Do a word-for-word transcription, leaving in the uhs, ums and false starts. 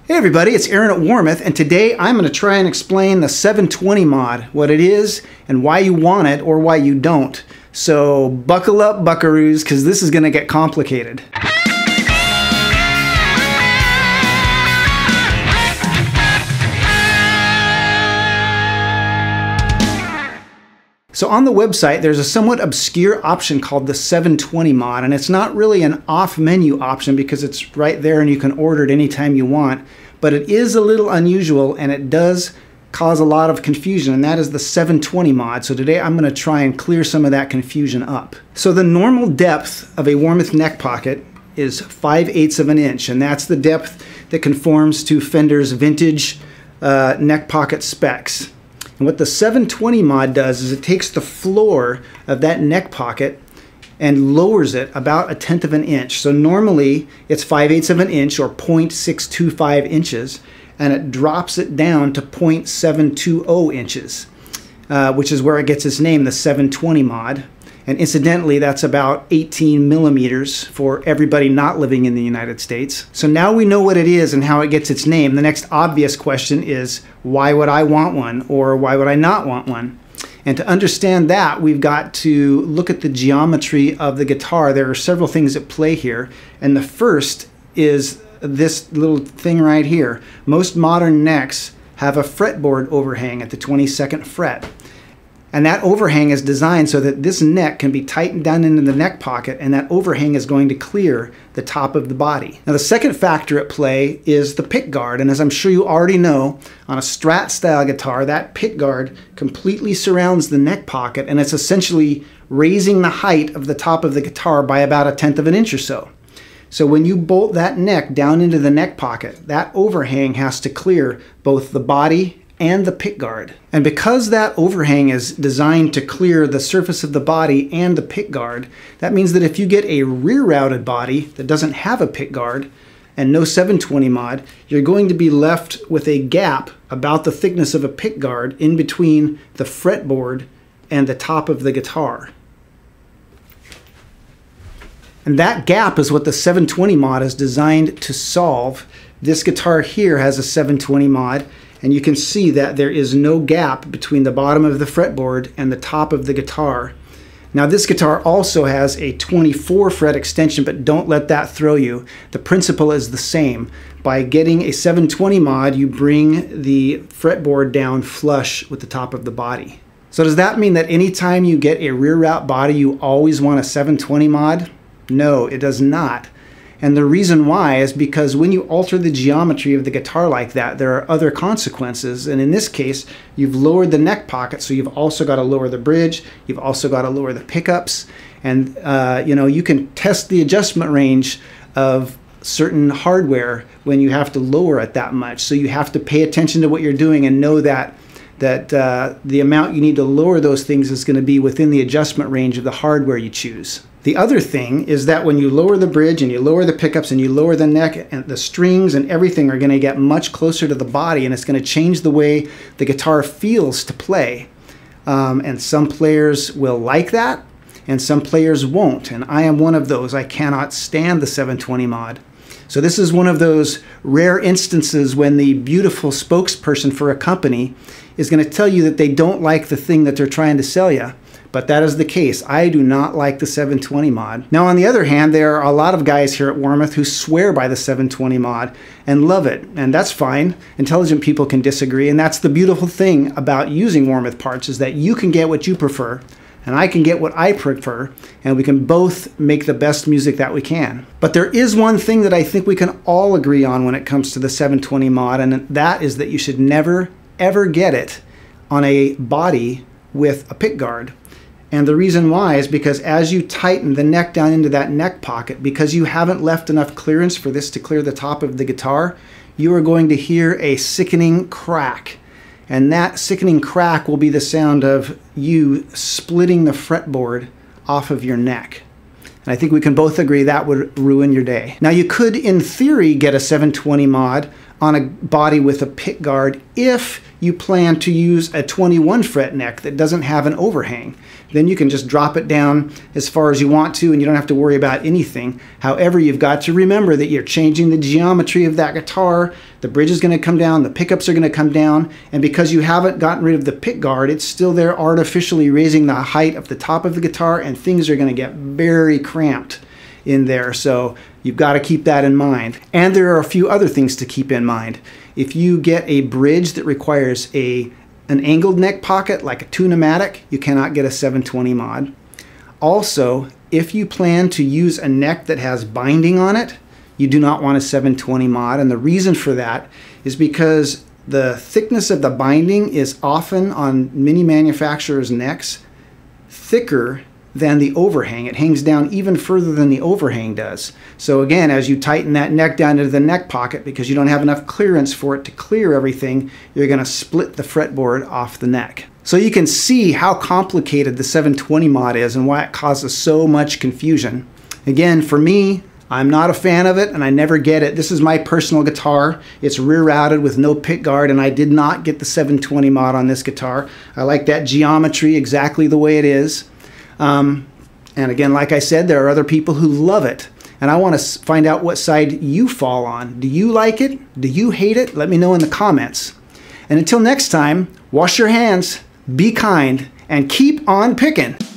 Hey everybody, it's Aaron at Warmoth, and today I'm going to try and explain the seven twenty mod, what it is, and why you want it or why you don't. So buckle up, buckaroos, because this is going to get complicated. So on the website, there's a somewhat obscure option called the seven twenty mod, and it's not really an off-menu option because it's right there and you can order it anytime you want, but it is a little unusual and it does cause a lot of confusion, and that is the seven twenty mod. So today I'm going to try and clear some of that confusion up. So the normal depth of a Warmoth neck pocket is five eighths of an inch, and that's the depth that conforms to Fender's vintage uh, neck pocket specs. And what the seven twenty mod does is it takes the floor of that neck pocket and lowers it about a tenth of an inch. So normally it's five eighths of an inch or zero point six two five inches, and it drops it down to zero point seven two zero inches, uh, which is where it gets its name, the seven twenty mod. And incidentally, that's about eighteen millimeters for everybody not living in the United States. So now we know what it is and how it gets its name. The next obvious question is, why would I want one, or why would I not want one? And to understand that, we've got to look at the geometry of the guitar. There are several things at play here, and the first is this little thing right here. Most modern necks have a fretboard overhang at the twenty-second fret. And that overhang is designed so that this neck can be tightened down into the neck pocket, and that overhang is going to clear the top of the body. Now the second factor at play is the pick guard, and as I'm sure you already know, on a Strat style guitar, that pick guard completely surrounds the neck pocket, and it's essentially raising the height of the top of the guitar by about a tenth of an inch or so. So when you bolt that neck down into the neck pocket, that overhang has to clear both the body and the pick guard. And because that overhang is designed to clear the surface of the body and the pick guard, that means that if you get a rear-routed body that doesn't have a pick guard and no seven twenty mod, you're going to be left with a gap about the thickness of a pick guard in between the fretboard and the top of the guitar. And that gap is what the seven twenty mod is designed to solve. This guitar here has a seven twenty mod, and you can see that there is no gap between the bottom of the fretboard and the top of the guitar. Now this guitar also has a twenty-four fret extension, but don't let that throw you. The principle is the same. By getting a seven twenty mod, you bring the fretboard down flush with the top of the body. So does that mean that anytime you get a rear route body, you always want a seven twenty mod? No, it does not. And the reason why is because when you alter the geometry of the guitar like that, there are other consequences. And in this case, you've lowered the neck pocket, so you've also got to lower the bridge. You've also got to lower the pickups. And uh, you know, you can test the adjustment range of certain hardware when you have to lower it that much. So you have to pay attention to what you're doing and know that that uh, the amount you need to lower those things is going to be within the adjustment range of the hardware you choose. The other thing is that when you lower the bridge and you lower the pickups and you lower the neck, and the strings and everything are going to get much closer to the body, and it's going to change the way the guitar feels to play. Um, and some players will like that, and some players won't. And I am one of those. I cannot stand the seven twenty mod. So this is one of those rare instances when the beautiful spokesperson for a company is going to tell you that they don't like the thing that they're trying to sell you. But that is the case. I do not like the seven twenty mod. Now, on the other hand, there are a lot of guys here at Warmoth who swear by the seven twenty mod and love it, and that's fine. Intelligent people can disagree, and that's the beautiful thing about using Warmoth parts, is that you can get what you prefer, and I can get what I prefer, and we can both make the best music that we can. But there is one thing that I think we can all agree on when it comes to the seven twenty mod, and that is that you should never, ever get it on a body with a pick guard. And the reason why is because as you tighten the neck down into that neck pocket, because you haven't left enough clearance for this to clear the top of the guitar, you are going to hear a sickening crack. And that sickening crack will be the sound of you splitting the fretboard off of your neck. And I think we can both agree that would ruin your day. Now you could, in theory, get a seven twenty mod on a body with a pick guard if you plan to use a twenty-one fret neck that doesn't have an overhang. Then you can just drop it down as far as you want to and you don't have to worry about anything. However, you've got to remember that you're changing the geometry of that guitar. The bridge is going to come down, the pickups are going to come down, and because you haven't gotten rid of the pick guard, it's still there artificially raising the height of the top of the guitar, and things are going to get very cramped in there. So you've got to keep that in mind. And there are a few other things to keep in mind. If you get a bridge that requires a an angled neck pocket like a Tune-o-matic, you cannot get a seven twenty mod. Also, if you plan to use a neck that has binding on it, you do not want a seven twenty mod. And the reason for that is because the thickness of the binding is often on many manufacturers' necks thicker than the overhang. It hangs down even further than the overhang does. So again, as you tighten that neck down into the neck pocket, because you don't have enough clearance for it to clear everything, you're going to split the fretboard off the neck. So you can see how complicated the seven twenty mod is and why it causes so much confusion. Again, for me, I'm not a fan of it and I never get it. This is my personal guitar. It's rear routed with no pick guard, and I did not get the seven twenty mod on this guitar. I like that geometry exactly the way it is. Um, and again, like I said, there are other people who love it. And I want to find out what side you fall on. Do you like it? Do you hate it? Let me know in the comments. And until next time, wash your hands, be kind, and keep on picking.